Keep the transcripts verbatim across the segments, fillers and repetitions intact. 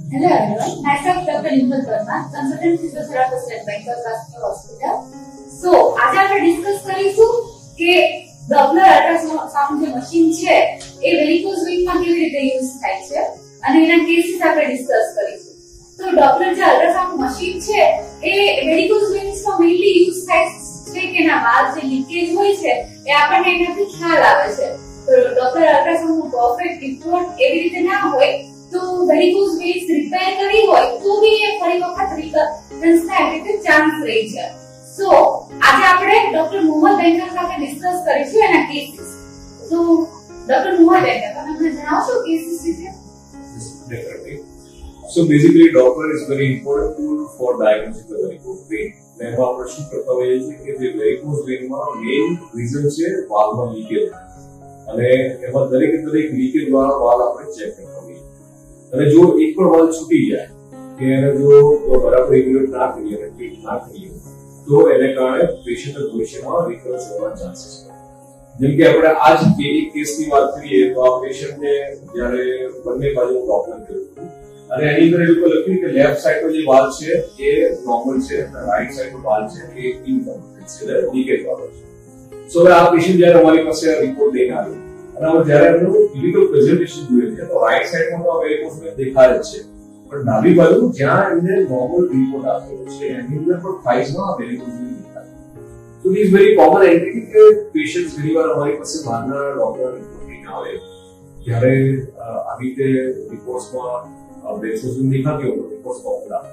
Hello everyone, myself Doctor Mohal Banker, consultant physiotherapist at BnG Vascular Hospital. So, આજે આપણે discuss કરીશું કે Doppler ultrasound જે machine છે એ વેરિકોઝ વેઇનમાં કેવી રીતે યુઝ થાય છે અને એના કેસીસ આપણે ડિસ્કસ કરીશું. તો ડોપલર જે અલ્ટ્રાસાઉન્ડ મશીન છે એ વેરિકોઝ વેઇન્સમાં મેઇનલી યુઝ થાય છે કે ના બહાર જે લીકેજ હોય છે એ આપણને એનાથી ખ્યાલ આવે છે. તો ડોપલર અલ્ટ્રાસાઉન્ડનો પરફેક્ટ રિપોર્ટ એવી રીતે ના હોય તો વેરિકોઝ વેઇન્સ રિપેર કરી હોય તો બી એ ફરી વખત રિકરન્સ થાય એટલે ચાન્સ રહે છે. So, આજે આપણે ડોક્ટર મોહલ બેંકર સાથે ડિસ્કસ કરીશું એના કેસીસ. તો ડોક્ટર મોહલ બેંકર તમે મને જણાવશો કેસીસ વિશે? Definitely. So basically, Doppler is very important tool for diagnosing the varicose vein. એમાં આપણે શું કરતા હોઈએ છીએ કે જે વેરિકોઝ વેઇનમાં મેઇન રીઝન છે વાલ્વમાં લીકેજ અને એમાં દરેક દરેક લીકેજ વાળા વાલ્વ આપણે ચેક કરતા હોઈએ અને જો એક પણ વાલ્વ છૂટી જાય કે એને જો બરાબર રેગ્યુલેટ ના કરીએ અને ટ્રીટ ના કરીએ તો એને કારણે પેશન્ટ ભવિષ્યમાં રિકરન્સ થવાના ચાન્સીસ છે. જેમ કે આપણે આજ એક કેસની વાત કરીએ તો આ પેશન્ટને જ્યારે બંને બાજુ પ્રોબ્લેમ થયો અને એની અંદર એ લોકો લખ્યું કે લેફ્ટ સાઈડનો જે વાલ્વ છે એ નોર્મલ છે અને રાઈટ સાઈડનો વાલ્વ છે એ ઇનકમ્પ્લીટ છે એટલે લીકેજ વાળો છે. સો હવે આ પેશન્ટ જ્યારે અમારી પાસે રિપોર્ટ લઈને આવ્યો અને હવે જ્યારે એમનું ક્લિનિકલ પ્રેઝન્ટેશન જોઈએ છે તો રાઈટ સાઈડમાં તો વેરિકોઝ વેઇન દેખાય જ છે પણ ડાબી બાજુ જ્યાં એમને નોર્મલ રિપોર્ટ આપેલો છે એની અંદર પણ ફાઇલ્સમાં વેરિકોઝ વેઇન દેખાય. So it is very common entity કે પેશન્ટ્સ ઘણીવાર અમારી પાસે બહારના ડોક્ટર રિપોર્ટ લઈને આવે ત્યારે આવી રીતે રિપોર્ટ્સમાં વેરિકોઝ વેઇન દેખાતી હોય રિપોર્ટ્સ કોમન આપે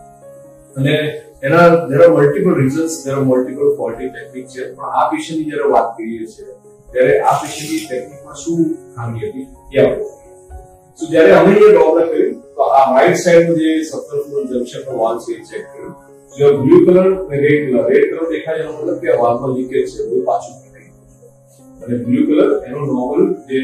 અને એના there are multiple reasons, there are multiple faulty techniques છે પણ આ પેશન્ટની જ્યારે વાત કરીએ છીએ ત્યારે આ પેશન્ટની ટેકનિકમાં શું ખામી હતી એ આપણે સો જ્યારે અમે એ ડોપલર કર્યું તો આ રાઈટ સાઈડનું જે સબક્લોઝલ જંક્શનનો વાલ્વ છે એ ચેક કર્યું. જો બ્લુ કલર અને રેડ કલર રેડ કલર દેખાય એનો મતલબ કે આ વાલ્વમાં લીકેજ છે એ પાછું થઈ અને બ્લુ કલર એનો નોર્મલ જે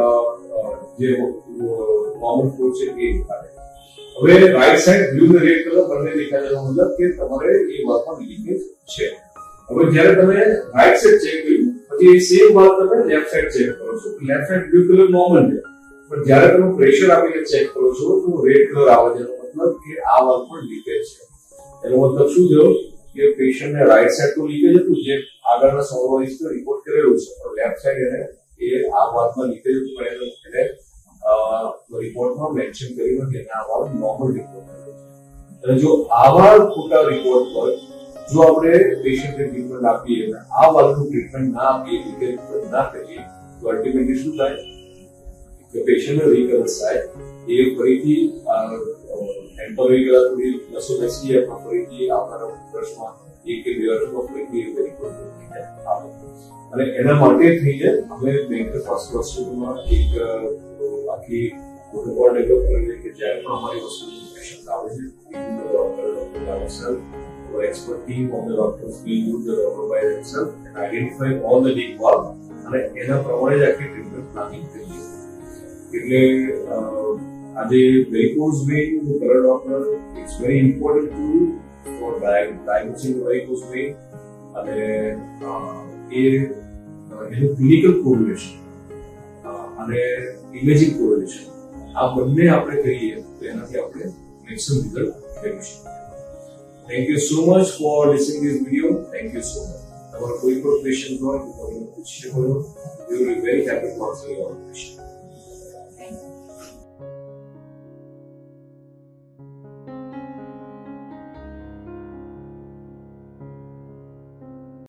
જે નોર્મલ ફ્લો છે એ દેખાય. હવે રાઈટ સાઈડ બ્લુ અને રેડ કલર બંને દેખાય એનો મતલબ કે તમારે એ વાલ્વમાં લીકેજ છે. હવે જ્યારે તમે રાઈટ સાઈડ ચેક કર્યું પછી એ સેમ વાલ્વ તમે લેફ્ટ સાઈડ ચેક કરો છો left side blue colour normal છે પણ જ્યારે તમે પ્રેશર આપીને ચેક કરો છો તો રેડ કલર આવે છે એનો મતલબ કે આ વાલ્વ પણ લીકેજ છે. એનો મતલબ શું થયો કે પેશન્ટને રાઈટ સાઈડ તો લીકેજ હતું જે આગળના સર્વરિસ્ટે રિપોર્ટ કરેલો છે પણ લેફ્ટ સાઈડ એને એ આ વાતમાં લીકેજ હતું પણ એને રિપોર્ટમાં મેન્શન કર્યું કે આ વાલ્વ નોર્મલ રિપોર્ટ કર્યો છે. અને જો આવા ખોટા રિપોર્ટ પર જો આપણે પેશન્ટને ટ્રીટમેન્ટ આપીએ અને આ વાલ્વનું ટ્રીટમેન્ટ ના આપીએ લીકેજ રિપોર્ટ ના કરીએ તો અલ્ટિમેટલી શું થાય કે પેશન્ટને રિકરન્સ થાય એ ફરીથી ટેમ્પરરી કલર થોડી નસો બેસી જાય પણ ફરીથી આવનારા વર્ષમાં એક કે બે વર્ષમાં ફરીથી વેરિકોઝ વેઇન આવે અને એના માટે થઈને અમે બેંકર ફર્સ્ટ હોસ્પિટલમાં એક આખી પ્રોટોકોલ ડેવલપ કરીએ કે જ્યારે પણ અમારી હોસ્પિટલમાં પેશન્ટ આવે છે our expert team of the doctors will use the doppler by themselves and identify all the leak valve અને એના પ્રમાણે જ આખી ટ્રીટમેન્ટ પ્લાનિંગ કરીએ. એટલે આજે varicose vein colour Doppler it's very important tool for diagnosing varicose vein અને એ એનું ક્લિનિકલ કોરિલેશન અને ઇમેજિંગ કોરિલેશન આ બંને આપણે કહીએ તો એનાથી આપણે મેક્સિમમ રિઝલ્ટ મેળવી શકીએ. Thank you so much for listening this video. Thank you so much. Our કોઈ પણ ક્વેશ્ચન હોય તો તમે પૂછી શકો છો. We will be very happy to answer your question.